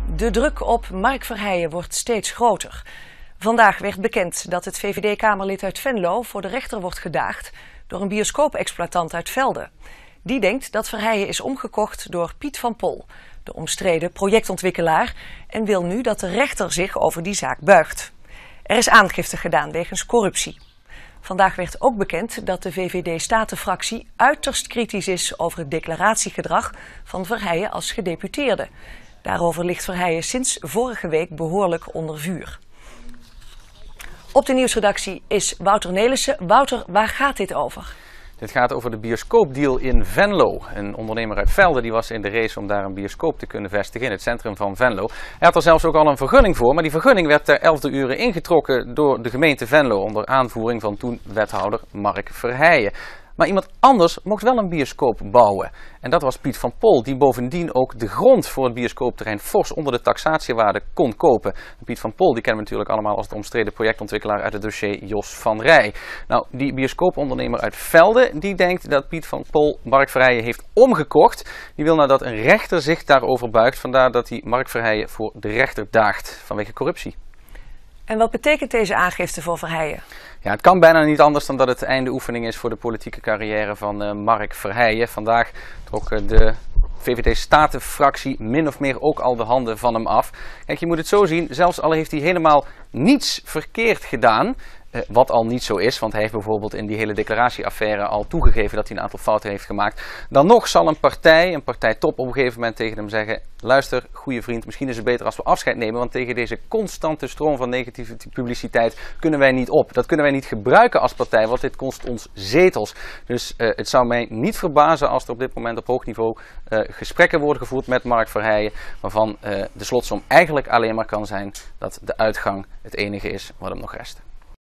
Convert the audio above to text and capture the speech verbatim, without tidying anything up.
De druk op Mark Verheijen wordt steeds groter. Vandaag werd bekend dat het V V D-kamerlid uit Venlo voor de rechter wordt gedaagd door een bioscoopexploitant uit Velde. Die denkt dat Verheijen is omgekocht door Piet van Pol, de omstreden projectontwikkelaar, en wil nu dat de rechter zich over die zaak buigt. Er is aangifte gedaan wegens corruptie. Vandaag werd ook bekend dat de V V D-statenfractie uiterst kritisch is over het declaratiegedrag van Verheijen als gedeputeerde. Daarover ligt Verheijen sinds vorige week behoorlijk onder vuur. Op de nieuwsredactie is Wouter Nelissen. Wouter, waar gaat dit over? Dit gaat over de bioscoopdeal in Venlo. Een ondernemer uit Velde die was in de race om daar een bioscoop te kunnen vestigen in het centrum van Venlo. Hij had er zelfs ook al een vergunning voor, maar die vergunning werd ter elfde uren ingetrokken door de gemeente Venlo onder aanvoering van toen wethouder Mark Verheijen. Maar iemand anders mocht wel een bioscoop bouwen. En dat was Piet van Pol, die bovendien ook de grond voor het bioscoopterrein fors onder de taxatiewaarde kon kopen. En Piet van Pol, die kennen we natuurlijk allemaal als de omstreden projectontwikkelaar uit het dossier Jos van Rij. Nou, die bioscoopondernemer uit Velde, die denkt dat Piet van Pol Mark Verheijen heeft omgekocht. Die wil nou dat een rechter zich daarover buigt, vandaar dat hij Mark Verheijen voor de rechter daagt vanwege corruptie. En wat betekent deze aangifte voor Verheijen? Ja, het kan bijna niet anders dan dat het einde oefening is voor de politieke carrière van uh, Mark Verheijen. Vandaag trok uh, de V V D-statenfractie min of meer ook al de handen van hem af. Kijk, je moet het zo zien, zelfs al heeft hij helemaal niets verkeerd gedaan, uh, wat al niet zo is, want hij heeft bijvoorbeeld in die hele declaratieaffaire al toegegeven dat hij een aantal fouten heeft gemaakt. Dan nog zal een partij, een partijtop op een gegeven moment tegen hem zeggen: luister, goede vriend, misschien is het beter als we afscheid nemen, want tegen deze constante stroom van negatieve publiciteit kunnen wij niet op. Dat kunnen wij niet gebruiken als partij, want dit kost ons zetels. Dus uh, het zou mij niet verbazen als er op dit moment op hoog niveau uh, gesprekken worden gevoerd met Mark Verheijen, waarvan uh, de slotsom eigenlijk alleen maar kan zijn dat de uitgang het enige is wat hem nog rest.